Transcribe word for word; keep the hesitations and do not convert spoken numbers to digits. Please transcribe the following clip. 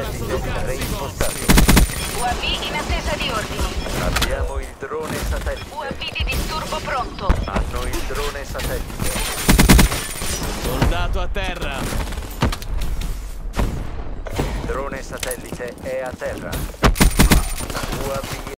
satellite reimpostato. U A V in attesa di ordini. Abbiamo il drone satellite. U A V di disturbo pronto. Hanno il drone satellite. Soldato a terra. Il drone satellite è a terra. U A V